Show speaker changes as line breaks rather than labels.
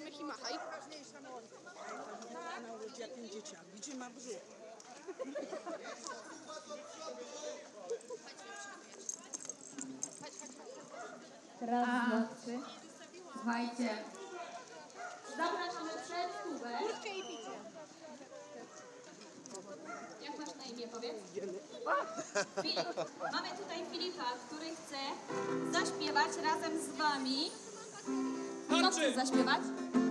uśmiech i machaj.
Ona urodzi jakim dzieciak. Gdzie ma brzuch?
Raz, dwa, trzy. Słuchajcie, zapraszamy przed kubek.
Kurtkę i picie.
Jak masz na imię, powiedz? Filip. Mamy tutaj Filipa, który chce zaśpiewać razem z wami. Co chce zaśpiewać?